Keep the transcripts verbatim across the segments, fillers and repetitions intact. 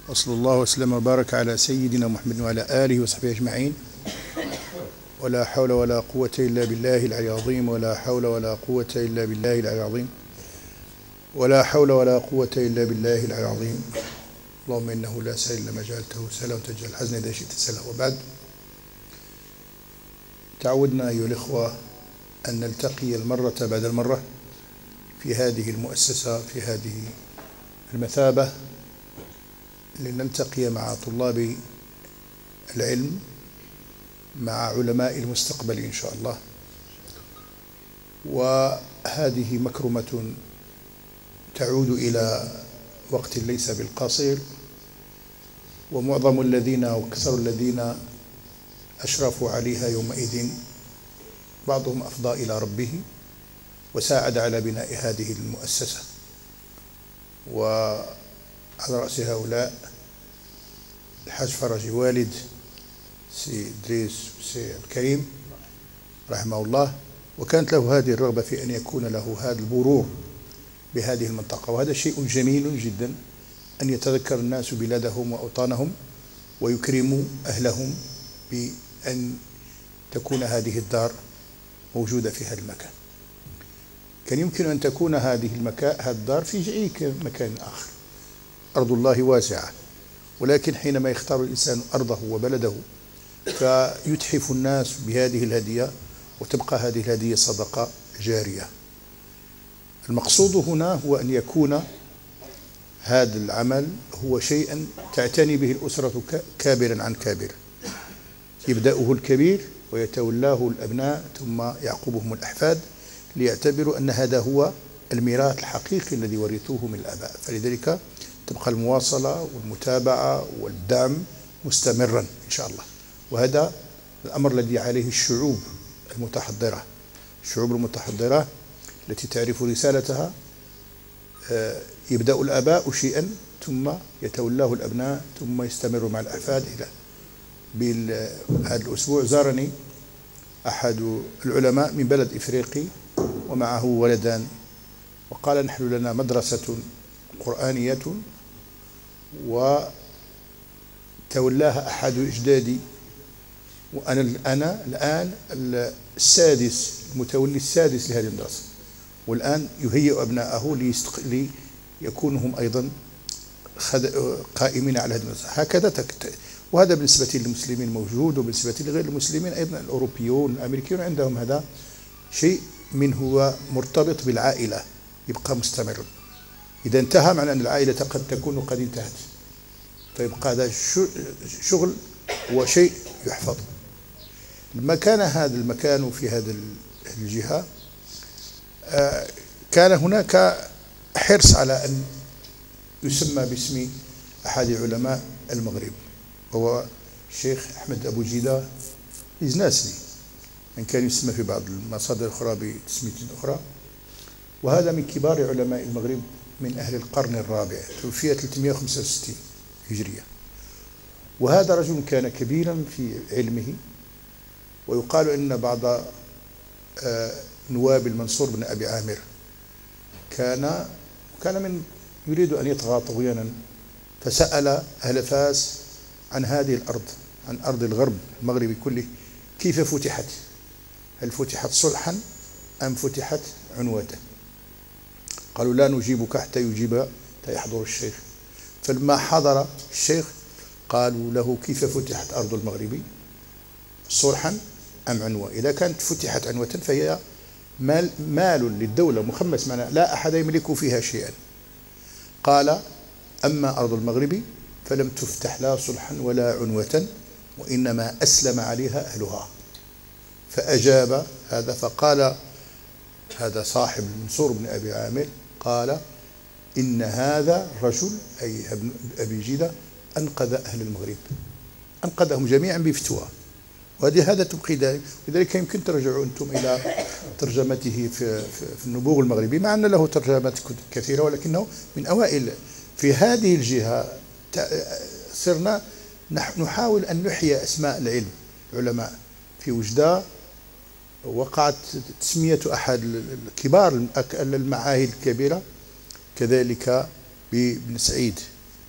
وصلى الله وسلم وبارك على سيدنا محمد وعلى آله وصحبه أجمعين. ولا حول ولا قوة إلا بالله العلي العظيم. ولا حول ولا قوة إلا بالله العلي العظيم. ولا حول ولا قوة إلا بالله العلي العظيم. اللهم إنه لا سهل إلا ما جعلته سهلا وتجعل الحزن إذا شئت سهلا. وبعد، تعودنا أيها الإخوة أن نلتقي المرة بعد المرة في هذه المؤسسة، في هذه المثابة، لنلتقي مع طلاب العلم، مع علماء المستقبل إن شاء الله. وهذه مكرمة تعود إلى وقت ليس بالقصير، ومعظم الذين أو أكثر الذين أشرفوا عليها يومئذ بعضهم أفضى إلى ربه وساعد على بناء هذه المؤسسة. وعلى رأس هؤلاء الحاج فرج والد سي إدريس سي الكريم رحمه الله، وكانت له هذه الرغبة في أن يكون له هذا المرور بهذه المنطقة. وهذا شيء جميل جدا أن يتذكر الناس بلادهم وأوطانهم ويكرموا أهلهم بأن تكون هذه الدار موجودة في هذا المكان. كان يمكن أن تكون هذه المكان هذه الدار في أي مكان آخر، أرض الله واسعة، ولكن حينما يختار الإنسان أرضه وبلده فيتحف الناس بهذه الهدية، وتبقى هذه الهدية صدقة جارية. المقصود هنا هو أن يكون هذا العمل هو شيئا تعتني به الأسرة كابرا عن كابر، يبدأه الكبير ويتولاه الأبناء ثم يعقبهم الأحفاد، ليعتبروا أن هذا هو الميراث الحقيقي الذي ورثوه من الآباء. فلذلك تبقى المواصلة والمتابعة والدعم مستمرا إن شاء الله. وهذا الأمر الذي عليه الشعوب المتحضرة، الشعوب المتحضرة التي تعرف رسالتها. يبدأ الآباء شيئا ثم يتولاه الأبناء ثم يستمر مع الأحفاد إلى. هذا الأسبوع زارني أحد العلماء من بلد إفريقي ومعه ولدان، وقال: نحن لنا مدرسة قرآنية وتولاها أحد أجدادي، وأنا أنا الآن السادس، المتولي السادس لهذه المدرسة، والآن يهيئ أبناءه ليكونوا هم أيضا قائمين على هذه المدرسة. هكذا تكت... وهذا بالنسبة للمسلمين موجود، وبالنسبة لغير المسلمين أيضا الأوروبيون الأمريكيون عندهم هذا شيء من هو مرتبط بالعائلة، يبقى مستمر. إذا انتهى معنى أن العائلة قد تكون قد انتهت، فيبقى هذا شغل وشيء يحفظ. لما كان هذا المكان في هذا الجهة كان هناك حرص على أن يسمى باسم أحد علماء المغرب، وهو الشيخ أحمد أبو جيدة الإزناسلي، من كان يسمى في بعض المصادر الأخرى بتسمية أخرى. وهذا من كبار علماء المغرب من أهل القرن الرابع، توفي ثلاثمائة وخمسة وستين هجرية. وهذا رجل كان كبيرا في علمه، ويقال أن بعض نواب المنصور بن أبي عامر كان كان من يريد أن يطغى طغيانا، فسأل أهل فاس عن هذه الأرض، عن أرض الغرب المغربي كله، كيف فتحت؟ هل فتحت صلحا أم فتحت عنوة؟ قالوا: لا نجيبك حتى يجيب حتى يحضر الشيخ. فلما حضر الشيخ قالوا له: كيف فتحت أرض المغربي؟ صلحا أم عنوة؟ إذا كانت فتحت عنوة فهي مال, مال للدولة مخمس، معنا لا أحد يملك فيها شيئا. قال: أما أرض المغرب فلم تفتح لا صلحا ولا عنوة، وإنما أسلم عليها أهلها. فأجاب هذا، فقال هذا صاحب المنصور بن أبي عامر، قال: إن هذا الرجل أي ابن أبي جيدة أنقذ أهل المغرب، أنقذهم جميعا بفتوى. وهذه هذا تبقي ذلك. لذلك يمكن ترجعوا أنتم إلى ترجمته في, في, في النبوغ المغربي، مع أن له ترجمات كثيرة، ولكنه من أوائل في هذه الجهة. صرنا نحاول أن نحيي أسماء العلم العلماء. في وجدة وقعت تسمية أحد كبار المعاهد الكبيرة، كذلك بابن سعيد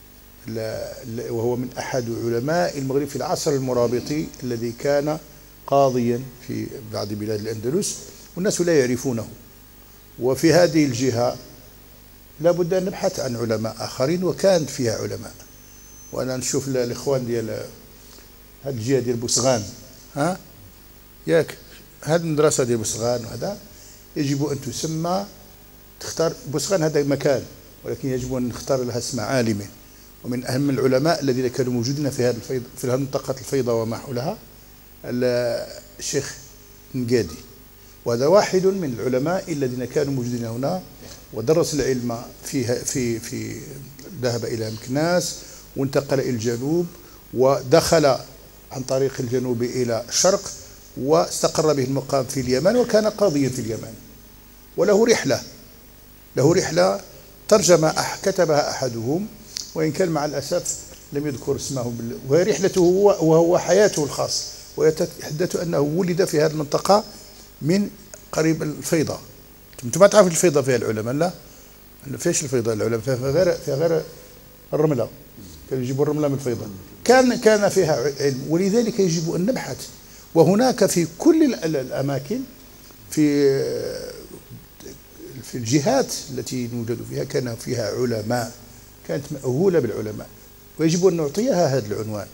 وهو من أحد علماء المغرب في العصر المرابطي الذي كان قاضيا في بعض بلاد الأندلس والناس لا يعرفونه. وفي هذه الجهة لا بد أن نبحث عن علماء آخرين، وكانت فيها علماء. وأنا نشوف الإخوان ديال هذه الجهة ديال بوسغان، ها ياك هذه المدرسة ديال بوسغان، وهذا يجب أن تسمى، تختار بوسغان هذا مكان، ولكن يجب أن نختار لها اسم عالم. ومن أهم العلماء الذين كانوا موجودين في هذا الفيض في هذه منطقة الفيضة وما حولها الشيخ نقادي، وهذا واحد من العلماء الذين كانوا موجودين هنا ودرس العلم فيها في في ذهب إلى مكناس وانتقل إلى الجنوب ودخل عن طريق الجنوب إلى الشرق واستقر به المقام في اليمن، وكان قاضيا في اليمن. وله رحلة له رحلة ترجم كتبها أحدهم، وإن كان مع الأسف لم يذكر اسمه، وهي رحلته هو وهو حياته الخاصة. ويتحدث أنه ولد في هذه المنطقة من قريب الفيضة. أنتم ما تعرفوا الفيضة فيها العلماء؟ لا، فيش الفيضة العلماء فيها غير فيها غير الرملة، كانوا يجيبوا الرملة من الفيضة. كان كان فيها علم، ولذلك يجب أن نبحث. وهناك في كل الأماكن في في الجهات التي نوجد فيها كان فيها علماء، كانت مأهولة بالعلماء، ويجب أن نعطيها هذا العنوان.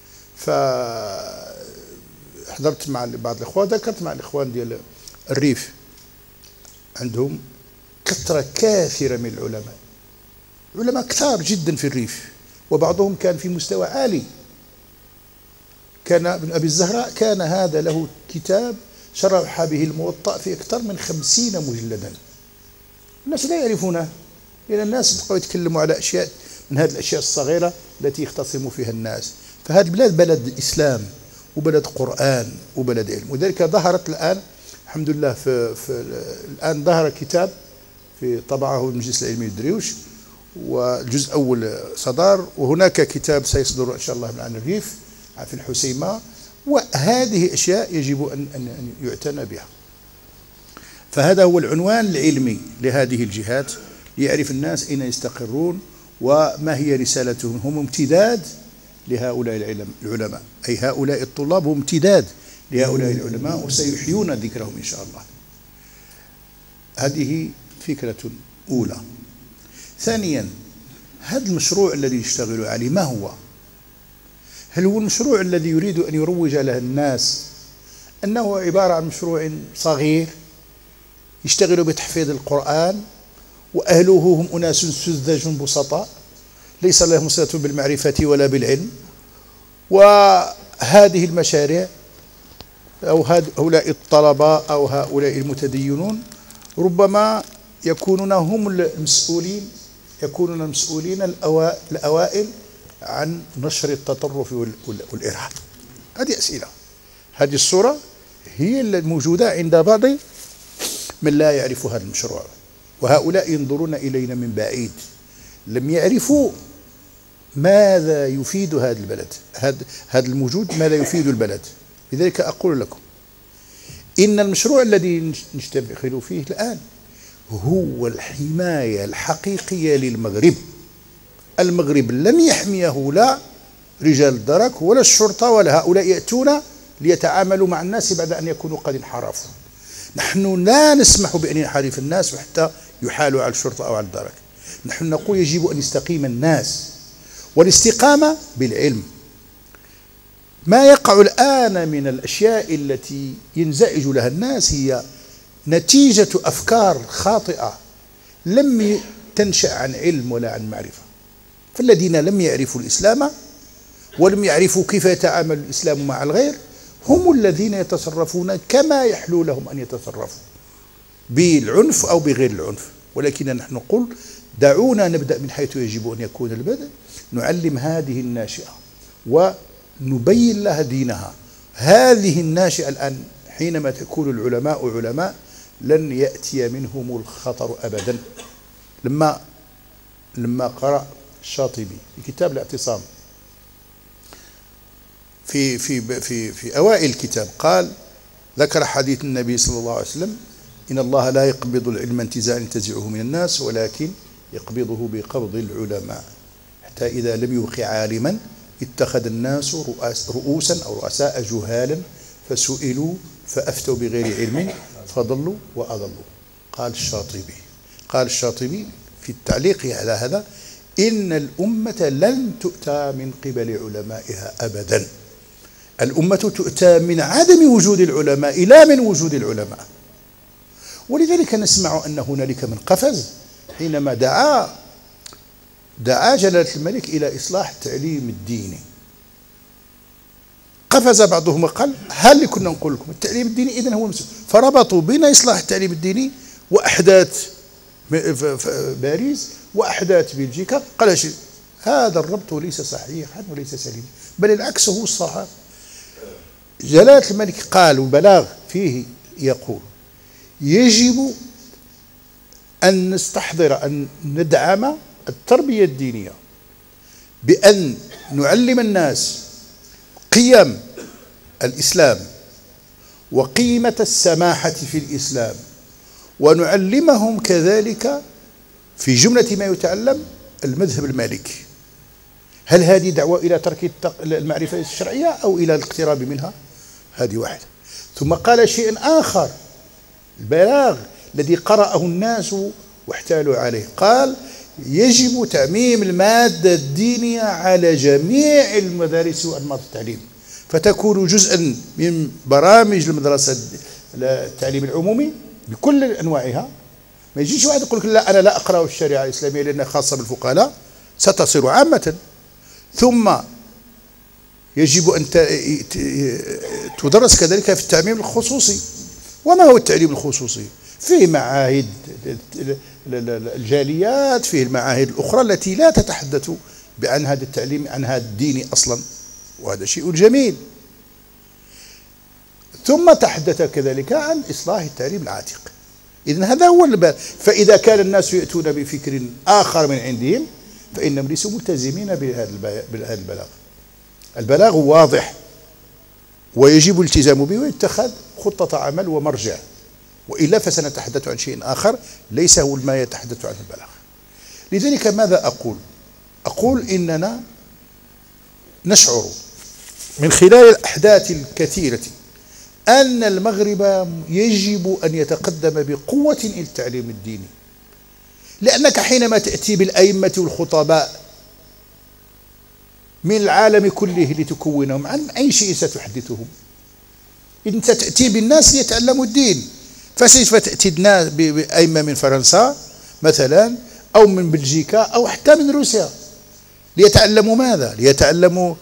فحضرت مع بعض الإخوان، ذكرت مع الإخوان ديال الريف عندهم كثرة كافرة من العلماء، علماء كثار جدا في الريف، وبعضهم كان في مستوى عالي. كان ابن أبي الزهراء كان هذا له كتاب شرح به الموطأ في أكثر من خمسين مجلدا. الناس لا يعرفونه، لأن الناس بقوا يتكلموا على أشياء من هذه الأشياء الصغيرة التي يختصم فيها الناس. فهذه البلاد بلد إسلام وبلد قرآن وبلد علم، وذلك ظهرت الآن الحمد لله في, في الآن ظهر كتاب في طبعه المجلس العلمي الدريوش، والجزء الأول صدر، وهناك كتاب سيصدر إن شاء الله عن الريف في الحسيمة. وهذه أشياء يجب أن أن يعتنى بها. فهذا هو العنوان العلمي لهذه الجهات، ليعرف الناس أين يستقرون وما هي رسالتهم. هم امتداد لهؤلاء العلماء، أي هؤلاء الطلاب هم امتداد لهؤلاء العلماء، وسيحيون ذكرهم إن شاء الله. هذه فكرة أولى. ثانيا، هذا المشروع الذي يشتغل عليه ما هو؟ هل هو المشروع الذي يريد أن يروج له الناس أنه عبارة عن مشروع صغير يشتغل بتحفيظ القرآن، وأهله هم أناس سذج بسطاء ليس لهم صلة بالمعرفة ولا بالعلم، وهذه المشاريع أو هؤلاء الطلبة أو هؤلاء المتدينون ربما يكونون هم المسؤولين يكونون المسؤولين الأوائل عن نشر التطرف والإرهاب. هذه أسئلة. هذه الصورة هي الموجودة عند بعض من لا يعرف هذا المشروع، وهؤلاء ينظرون إلينا من بعيد، لم يعرفوا ماذا يفيد هذا البلد، هذا هذا الموجود ماذا يفيد البلد. لذلك أقول لكم إن المشروع الذي نشتغل فيه الآن هو الحماية الحقيقية للمغرب. المغرب لن يحميه لا رجال الدرك ولا الشرطة، ولا هؤلاء يأتون ليتعاملوا مع الناس بعد أن يكونوا قد انحرفوا. نحن لا نسمح بأن ينحرف الناس وحتى يحالوا على الشرطة أو على الدرك. نحن نقول يجب أن يستقيم الناس، والاستقامة بالعلم. ما يقع الآن من الأشياء التي ينزعج لها الناس هي نتيجة أفكار خاطئة لم تنشأ عن علم ولا عن معرفة. فالذين لم يعرفوا الإسلام ولم يعرفوا كيف يتعامل الإسلام مع الغير هم الذين يتصرفون كما يحلو لهم أن يتصرفوا، بالعنف أو بغير العنف. ولكن نحن نقول دعونا نبدأ من حيث يجب أن يكون البدء، نعلم هذه الناشئة ونبين لها دينها. هذه الناشئة الآن حينما تكون العلماء علماء لن يأتي منهم الخطر أبدا. لما لما قرأ الشاطبي في كتاب الاعتصام في في في في أوائل الكتاب قال، ذكر حديث النبي صلى الله عليه وسلم: إن الله لا يقبض العلم انتزاعا ينتزعه من الناس، ولكن يقبضه بقبض العلماء. حتى إذا لم يبق عالما اتخذ الناس رؤاس رؤوسا أو رؤساء جهالا فسئلوا فأفتوا بغير علم فضلوا وأضلوا. قال الشاطبي قال الشاطبي في التعليق على هذا: إن الأمة لن تؤتى من قبل علمائها أبدا، الأمة تؤتى من عدم وجود العلماء لا من وجود العلماء. ولذلك نسمع أن هنالك من قفز حينما دعا دعا جلالة الملك إلى إصلاح التعليم الديني، قفز بعضهم وقال: هل كنا نقول لكم التعليم الديني إذن هو المسؤول؟ فربطوا بين إصلاح التعليم الديني وأحداث باريس وأحداث بلجيكا. قال شيء هذا الربط ليس صحيحا وليس سليما، بل العكس هو الصحيح. جلالة الملك قال وبلاغ فيه يقول: يجب أن نستحضر أن ندعم التربية الدينية بأن نعلم الناس قيم الإسلام وقيمة السماحة في الإسلام، ونعلمهم كذلك في جملة ما يتعلم المذهب المالكي. هل هذه دعوة إلى ترك المعرفة الشرعية أو إلى الاقتراب منها؟ هذه واحدة. ثم قال شيء آخر، البلاغ الذي قرأه الناس واحتالوا عليه، قال: يجب تعميم المادة الدينية على جميع المدارس وأنماط التعليم، فتكون جزءا من برامج المدرسة التعليم العمومي بكل أنواعها. ما يجيش واحد يقول لك: لا أنا لا أقرأ الشريعة الإسلامية لأنها خاصة بالفقهاء، لا، ستصير عامة. ثم يجب أن تدرس كذلك في التعميم الخصوصي. وما هو التعليم الخصوصي؟ فيه معاهد الجاليات، فيه المعاهد الأخرى التي لا تتحدث بأن هذا التعليم عن هذا الديني أصلا، وهذا شيء جميل. ثم تحدث كذلك عن إصلاح التعليم العاتق. إذن هذا هو الباب. فإذا كان الناس يأتون بفكر آخر من عندهم فإنهم ليسوا ملتزمين بهذا البلاغ. البلاغ واضح ويجب الالتزام به ويتخذ خطة عمل ومرجع، وإلا فسنتحدث عن شيء آخر ليس هو ما يتحدث عنه البلاغ. لذلك ماذا أقول؟ أقول إننا نشعر من خلال الأحداث الكثيرة أن المغرب يجب أن يتقدم بقوة إلى التعليم الديني، لأنك حينما تأتي بالأئمة والخطباء من العالم كله لتكونهم، عن أي شيء ستحدثهم؟ أنت تأتي بالناس ليتعلموا الدين، فسوف تأتي الناس بأئمة من فرنسا مثلا أو من بلجيكا أو حتى من روسيا ليتعلموا ماذا؟ ليتعلموا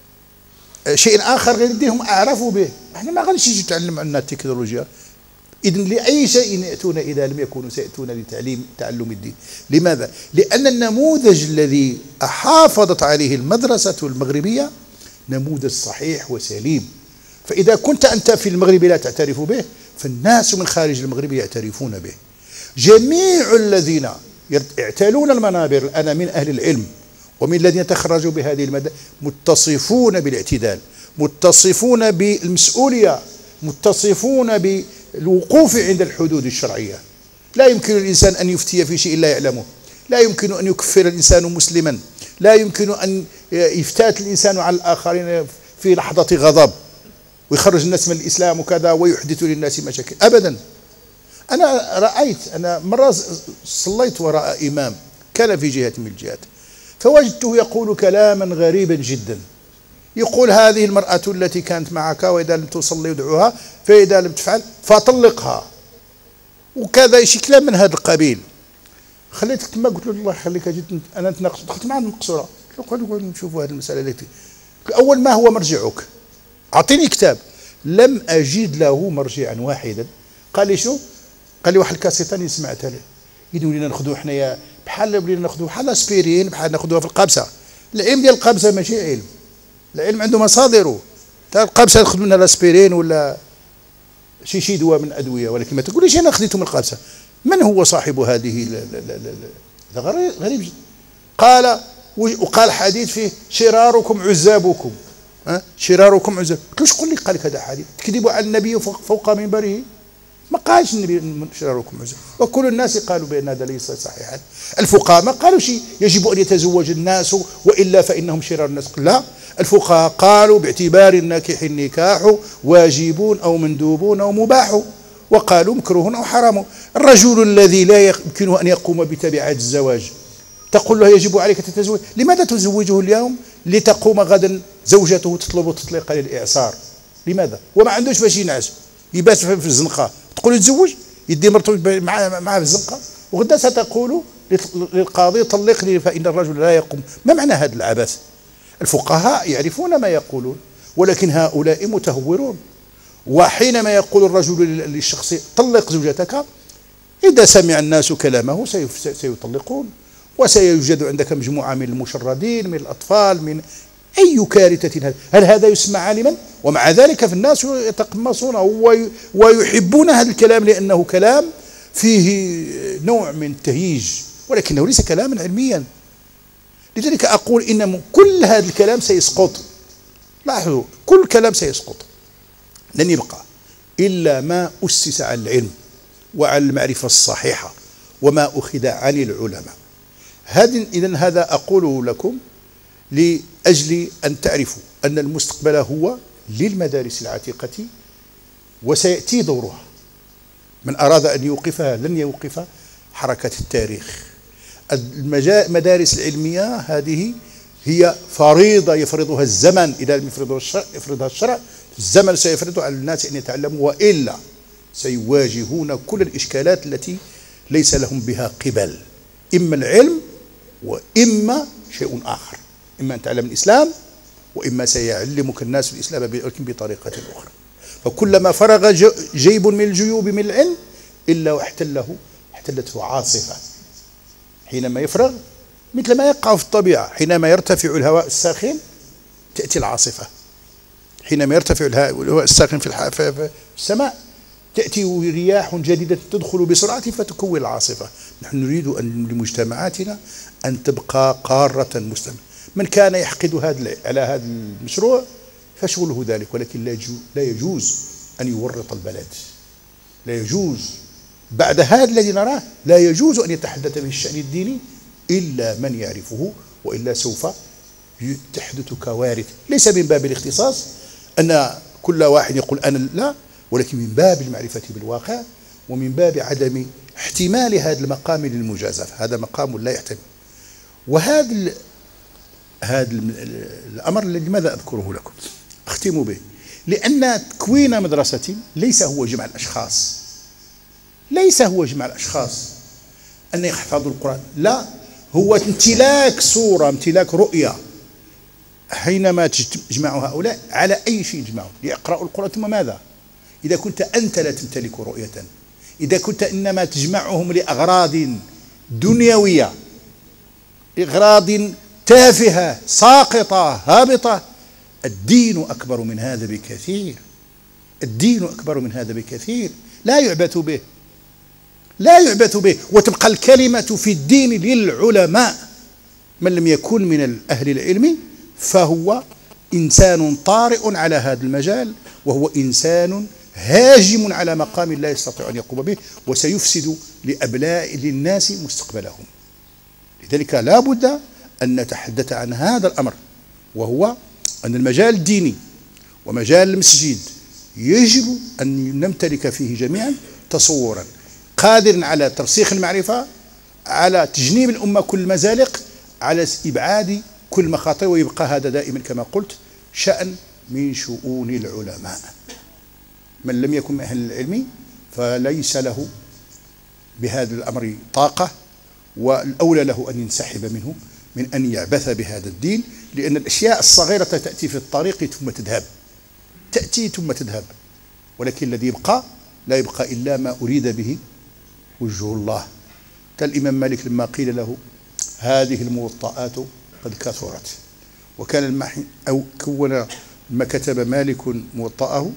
شيء آخر غير دينهم أعرفوا به. احنا ما غاديش يجي يتعلم عنا التكنولوجيا. إذن لأي شيء يأتون إذا لم يكونوا سيأتون لتعليم تعلم الدين. لماذا؟ لأن النموذج الذي حافظت عليه المدرسة المغربية نموذج صحيح وسليم. فإذا كنت أنت في المغرب لا تعترف به فالناس من خارج المغرب يعترفون به. جميع الذين يعتلون المنابر الآن من أهل العلم ومن الذين تخرجوا بهذه المادة متصفون بالاعتدال، متصفون بالمسؤولية، متصفون بالوقوف عند الحدود الشرعية. لا يمكن الإنسان أن يفتي في شيء لا يعلمه، لا يمكن أن يكفر الإنسان مسلما، لا يمكن أن يفتات الإنسان على الآخرين في لحظة غضب ويخرج الناس من الإسلام وكذا ويحدث للناس مشاكل أبدا. أنا رأيت، أنا مرة صليت وراء إمام كان في جهة من الجهات فوجدته يقول كلاما غريبا جدا. يقول: هذه المرأة التي كانت معك وإذا لم تصلي ادعوها فإذا لم تفعل فطلقها، وكذا شي كلام من هذا القبيل. خليتك تما قلت له: الله يخليك، جيت أنا نتناقش، دخلت معاه المقصورة قلت له: قول نشوفوا هذه المسألة التي أول ما هو مرجعك؟ أعطيني كتاب. لم أجد له مرجعا واحدا. قال لي: شنو؟ قال لي: واحد الكاسيطة سمعتها له، يدو لينا ناخذوه حنايا بحال ولينا ناخذوه بحال اسبيرين، بحال ناخذوها في القبسه. العلم ديال القبسه ماشي علم، العلم عنده مصادره. تا القبسه ناخذ منها الاسبيرين ولا شي شي دواء من ادويه، ولكن ما تقوليش انا خذيته من القبسه. من هو صاحب هذه؟ هذا غريب جدا. قال وقال حديث فيه: شراركم عزابكم. ها شراركم عزاب. قلت له: شكون اللي قال لك هذا حديث؟ تكذبوا على النبي فوق منبره. ما قالش النبي شراركم عزى، وكل الناس قالوا بأن هذا ليس صحيحا. الفقهاء ما قالوا شيء يجب أن يتزوج الناس وإلا فإنهم شرار الناس، لا، الفقهاء قالوا باعتبار الناكح النكاح واجب أو مندوب أو مباح، وقالوا مكروه أو حرام. الرجل الذي لا يمكنه أن يقوم بتبعات الزواج تقول له يجب عليك تتزوج، لماذا تزوجه اليوم لتقوم غدا زوجته تطلب تطليق للإعصار؟ لماذا؟ وما عندوش باش ينعس، يبات في الزنقة، تقول له تزوج، يدي مرته معاه معاه في الزنقة، وغدا ستقول للقاضي طلق لي فإن الرجل لا يقوم. ما معنى هذا العبث؟ الفقهاء يعرفون ما يقولون، ولكن هؤلاء متهورون. وحينما يقول الرجل للشخص طلق زوجتك، إذا سمع الناس كلامه سيطلقون، وسيوجد عندك مجموعة من المشردين من الأطفال من أي كارثة. هل هذا يسمع عالما؟ ومع ذلك في الناس يتقمصونه ويحبون هذا الكلام لأنه كلام فيه نوع من التهييج، ولكنه ليس كلاما علميا. لذلك أقول إن كل هذا الكلام سيسقط. لاحظوا، كل كلام سيسقط، لن يبقى إلا ما أسس على العلم وعلى المعرفة الصحيحة وما أخذ عن العلماء. هذا إذن هذا أقوله لكم لأجل أن تعرفوا أن المستقبل هو للمدارس العتيقة وسيأتي دورها. من أراد أن يوقفها لن يوقف حركة التاريخ. المدارس العلمية هذه هي فريضة يفرضها الزمن، إذا لم يفرضها الشرع يفرضها الشرع، الزمن سيفرض على الناس أن يتعلموا، وإلا سيواجهون كل الإشكالات التي ليس لهم بها قبل، إما العلم وإما شيء آخر، إما أن تعلم الإسلام وإما سيعلمك الناس الإسلام ولكن بطريقة أخرى. فكلما فرغ جيب من الجيوب من العلم إلا واحتله احتلته عاصفة. حينما يفرغ مثل ما يقع في الطبيعة، حينما يرتفع الهواء الساخن تأتي العاصفة، حينما يرتفع الهواء الساخن في السماء تأتي رياح جديدة تدخل بسرعة فتكون العاصفة. نحن نريد أن لمجتمعاتنا أن تبقى قارة مسلمة. من كان يحقد هذا على هذا المشروع فشغله ذلك، ولكن لا يجوز أن يورط البلد، لا يجوز بعد هذا الذي نراه، لا يجوز أن يتحدث به الشأن الديني إلا من يعرفه، وإلا سوف تحدث كوارث. ليس من باب الاختصاص أن كل واحد يقول أنا لا، ولكن من باب المعرفة بالواقع ومن باب عدم احتمال هذا المقام للمجازفة. هذا مقام لا يحتمل. وهذا هذا الأمر الذي ماذا أذكره لكم أختم به، لأن تكوين مدرسة ليس هو جمع الأشخاص، ليس هو جمع الأشخاص أن يحفظوا القرآن، لا، هو امتلاك صورة، امتلاك رؤية. حينما تجمع هؤلاء على أي شيء تجمعهم ليقرأوا القرآن، ثم ماذا؟ إذا كنت أنت لا تمتلك رؤية، إذا كنت إنما تجمعهم لأغراض دنيوية، أغراض تافهة ساقطة هابطة، الدين أكبر من هذا بكثير، الدين أكبر من هذا بكثير، لا يعبث به، لا يعبث به. وتبقى الكلمة في الدين للعلماء. من لم يكن من أهل العلم فهو إنسان طارئ على هذا المجال، وهو إنسان هاجم على مقام لا يستطيع أن يقوم به، وسيفسد لأبناء للناس مستقبلهم. لذلك لا بد أن نتحدث عن هذا الأمر، وهو أن المجال الديني ومجال المسجد يجب أن نمتلك فيه جميعا تصورا قادر على ترسيخ المعرفة، على تجنيب الأمة كل المزالق، على إبعاد كل مخاطر، ويبقى هذا دائما كما قلت شأن من شؤون العلماء. من لم يكن من أهل العلم فليس له بهذا الأمر طاقة، والأولى له أن ينسحب منه من أن يعبث بهذا الدين، لأن الأشياء الصغيرة تأتي في الطريق ثم تذهب، تأتي ثم تذهب، ولكن الذي يبقى لا يبقى إلا ما أريد به وجه الله. كان الإمام مالك لما قيل له هذه الموطئات قد كثرت، وكان المحي أو كون ما كتب مالك موطئه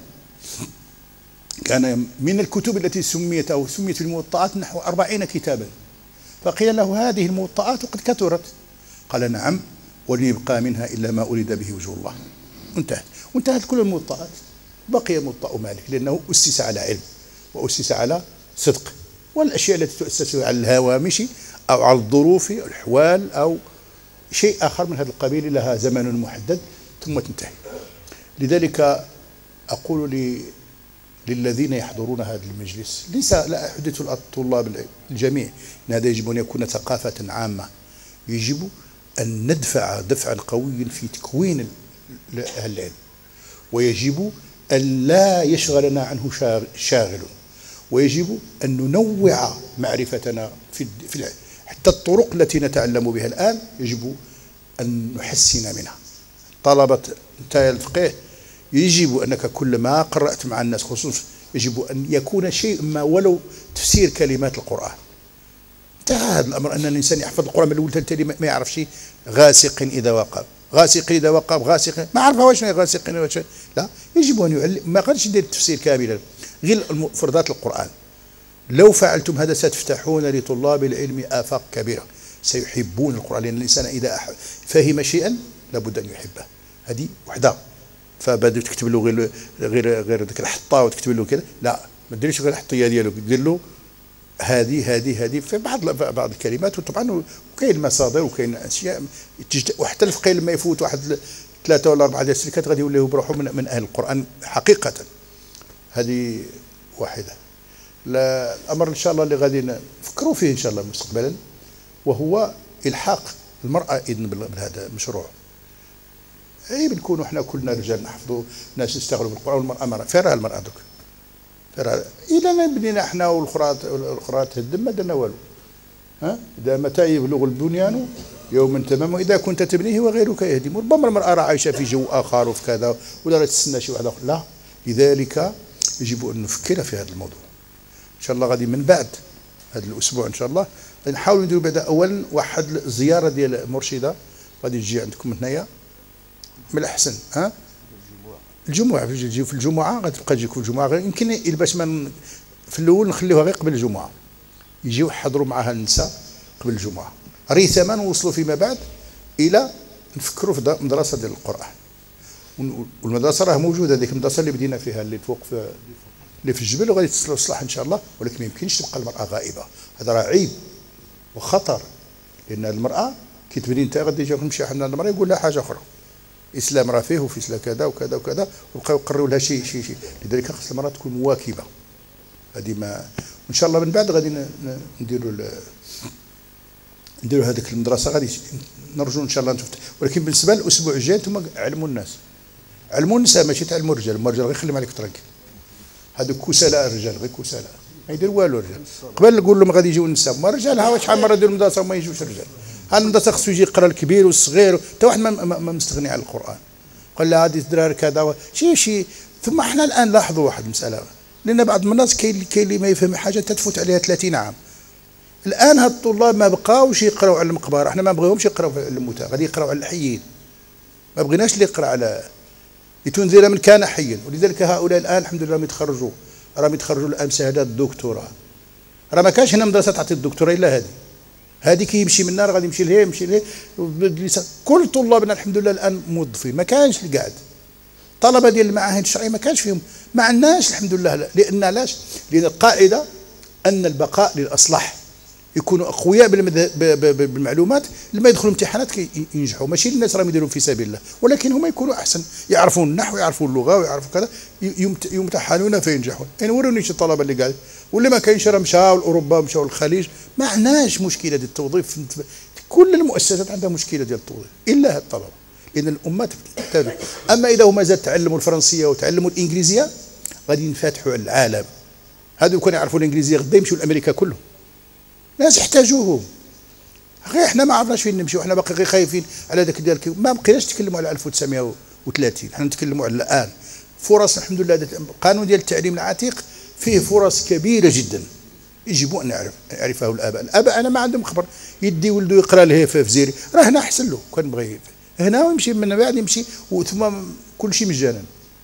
كان من الكتب التي سميت أو سميت الموطئات نحو أربعين كتابا، فقيل له هذه الموطئات قد كثرت، قال نعم، ولن يبقى منها إلا ما أريد به وجه الله. انتهت وانتهت كل الموطئات، بقي موطأ مالك لأنه أسس على علم وأسس على صدق، والأشياء التي تؤسس على الهوامش أو على الظروف أو الأحوال أو شيء آخر من هذا القبيل لها زمن محدد ثم تنتهي. لذلك أقول لي للذين يحضرون هذا المجلس، ليس لا أحدث الطلاب الجميع أن هذا يجب أن يكون ثقافة عامة، يجب أن ندفع دفعا قويا في تكوين أهل العلم، ويجب أن لا يشغلنا عنه شاغل، ويجب أن ننوع معرفتنا في العلم. حتى الطرق التي نتعلم بها الآن يجب أن نحسن منها. طلبة نتايا الفقه يجب أنك كلما قرأت مع الناس خصوصا يجب أن يكون شيء ما ولو تفسير كلمات القرآن. انتهى هذا الأمر أن الإنسان يحفظ القرآن من الأول تالي ما يعرف شيء. غاسق إذا وقب، غاسق إذا وقب، غاسق ما عرف واش غاسق واش، لا يجب أن يعلم. ما قالش يدير التفسير كاملا، غير مفردات القرآن. لو فعلتم هذا ستفتحون لطلاب العلم آفاق كبيرة، سيحبون القرآن، لأن الإنسان إذا فهم شيئا لابد أن يحبه. هذه وحده. فبدأ تكتب له غير غير غير ذيك الحطه وتكتب له كذا، لا ما ديرش غير الحطيه ديالو، دير له هذه هذه هذه في بعض بعض الكلمات. وطبعا وكاين المصادر وكاين اشياء، وحتى الفقيه لما يفوت واحد ثلاثه ولا اربعه ديال السلكات غادي يوليو بروحهم من, من اهل القران حقيقه. هذه واحده. الامر ان شاء الله اللي غادي نفكروا فيه ان شاء الله مستقبلا، وهو الحاق المراه اذن بهذا المشروع. عيب نكونوا احنا كلنا رجال نحفظوا، ناس يشتغلوا بالقران والمراه مرأة. فين راه المراه دوك؟ اذا ما بنينا احنا والاخرى الاخرى تهدم ما درنا والو. ها اذا متى يبلغ البنيان يوما تمام واذا كنت تبنيه وغيرك يهدم. ربما المراه راه عايشه في جو اخر وفي كذا ولا راه تستنى شي واحد اخر، لا. لذلك يجب ان نفكر في هذا الموضوع. ان شاء الله غادي من بعد هذا الاسبوع ان شاء الله نحاولوا نديروا بعدا اولا واحد الزياره ديال مرشده غادي تجي عندكم هنايا من الاحسن. ها الجمعه تجيو في الجمعه غتبقى تجيكم في الجمعه، يمكن باش ما في الاول نخليوها غير قبل الجمعه، يجيو يحضروا معها النساء قبل الجمعه، ريثما نوصلوا فيما بعد الى نفكروا في مدرسه ديال القران. والمدرسه راه موجوده، هذيك المدرسه اللي بدينا فيها اللي فوق في اللي في الجبل وغادي تصلح ان شاء الله، ولكن ما يمكنش تبقى المراه غائبه. هذا راه عيب وخطر، لان المراه كي تبني انت غادي تمشي حنا المراه يقول لها حاجه اخرى، اسلام راه فيه وفي اسلام كذا وكذا وكذا، وبقاو يقرروا لها شيء شيء شيء. لذلك خاص المراه تكون مواكبه. هذه ما ان شاء الله من بعد غادي نديروا نديروا هذيك المدرسه، غادي نرجو ان شاء الله نشوف. ولكن بالنسبه للاسبوع الجاي انتم علموا الناس، علموا النساء ماشي تعلموا الرجال. هما الرجال غير خليهم عليك ترنك، هذوك كسلاء الرجال، غير كسلاء ما يدير والو الرجال. قبل نقول لهم غادي يجيو النساء، ما الرجال ها شحال مره يديروا المدرسه وما يجوش الرجال. ها المدرسه خصو يجي يقرا الكبير والصغير، حتى واحد ما, ما, ما مستغني على القران. قال لا هذه الدراري كذا شي شي. ثم احنا الان لاحظوا واحد المساله، لان بعض الناس كاين كاين اللي ما يفهم حاجه تتفوت عليها ثلاثين عام. الان هاد الطلاب ما بقاوش يقراو على المقبره، احنا ما بغيوهمش يقراو على الموتى، غادي يقراو على الحيين. ما بغيناش اللي يقرا على لتنذر من كان حيا. ولذلك هؤلاء الان الحمد لله راهم يتخرجوا، راهم يتخرجوا الان شهادات الدكتوراه. راه ما كانش هنا مدرسه تعطي الدكتوراه الا هذه. هذه كي يمشي من النار غادي يمشي لهيه يمشي لهيه. كل طلابنا الحمد لله الان موظفين، ما كانش اللي قاعد. طلبه ديال المعاهد الشرعيه ما كانش فيهم، ما عندناش الحمد لله. لان علاش؟ لان القاعده ان البقاء للاصلح، يكونوا اقوياء بالمعلومات لما يدخلوا امتحانات ينجحوا. ماشي الناس راهم يديروا في سبيل الله، ولكن هما يكونوا احسن، يعرفون النحو ويعرفون اللغه ويعرفوا كذا، يمتحنون فينجحون. يعني وروني شي الطلبه اللي قاعد واللي ما كاينش راه مشاو لاوروبا مشاو للخليج. ما عندناش مشكله ديال التوظيف، كل المؤسسات عندها مشكله ديال التوظيف الا هاد الطلبه، لان الامه تحتاج. اما اذا هما زاد تعلموا الفرنسيه وتعلموا الانجليزيه غادي ينفتحوا على العالم. هادو كانوا يعرفوا الانجليزيه غدا يمشيو لامريكا كلهم، ناس يحتاجوهم. غير احنا ما عرفناش فين نمشيو، احنا باقي غير خايفين على ذاك ديال ما بقيناش نتكلموا على ألف وتسعمائة وثلاثين، حنا نتكلموا على الان. فرص الحمد لله، القانون ديال التعليم العتيق فيه فرص كبيره جدا، يجب ان نعرف يعرفه الاباء. الاباء انا ما عندهم خبر، يدي ولده يقرا له في زيري، راه هنا احسن له كان بغى هنا ويمشي من بعد يمشي ثم كل شيء مجانا.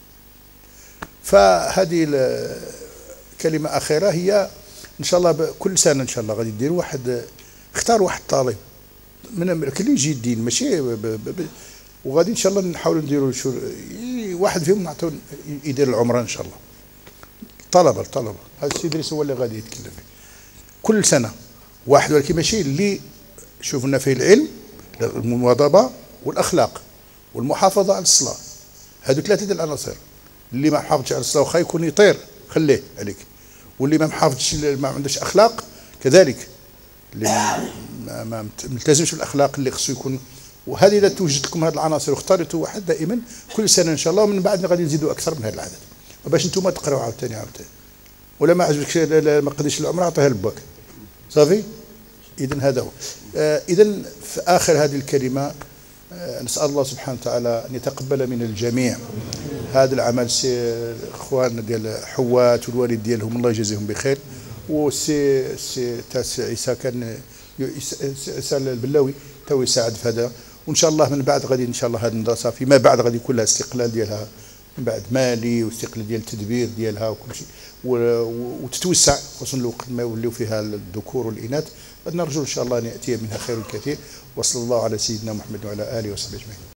فهذه كلمه اخيره هي ان شاء الله كل سنه ان شاء الله غادي ديروا واحد، اختار واحد طالب من امريكا اللي يجي الدين ماشي وغادي ان شاء الله نحاولوا نديروا واحد فيهم نعطيو يدير العمره ان شاء الله. طلبه الطلبه هذا السيد ادريس هو اللي غادي يتكلم فيه كل سنه واحد، ولكن ماشي اللي شوفنا فيه العلم، المواظبه والاخلاق والمحافظه على الصلاه. هذو ثلاثه ديال العناصر. اللي ما محافظش على الصلاه واخا يكون يطير خليه عليك، واللي ما محافظش ما عندوش اخلاق كذلك، اللي ما, ما ملتزمش بالاخلاق اللي خصو يكون. وهذه اذا توجد لكم هذه العناصر واختاريتوا واحد دائما كل سنه ان شاء الله، ومن بعد غادي نزيدوا اكثر من هذا العدد، باش انتم تقراوا عاوتاني عاوتاني. ولا ما عجبكش ما قديش العمر عطيها لباك صافي. اذا هذا هو. آه اذا في اخر هذه الكلمه آه نسال الله سبحانه وتعالى ان يتقبل من الجميع هذا العمل. سي اخوان ديال حوات والوالد ديالهم الله يجازيهم بخير، والسي سي تاس عيسى كان عيسى البلاوي تو يساعد في هذا. وان شاء الله من بعد غادي ان شاء الله هذه المدرسه فيما بعد غادي يكون لها استقلال ديالها من بعد مالي، واستقلال ديال التدبير ديالها وكل شيء، وتتوسع خصوصا الوقت ما يوليو فيها الذكور والاناث. نرجو ان شاء الله ان ياتي منها خير كثير. وصلى الله على سيدنا محمد وعلى اله وصحبه اجمعين.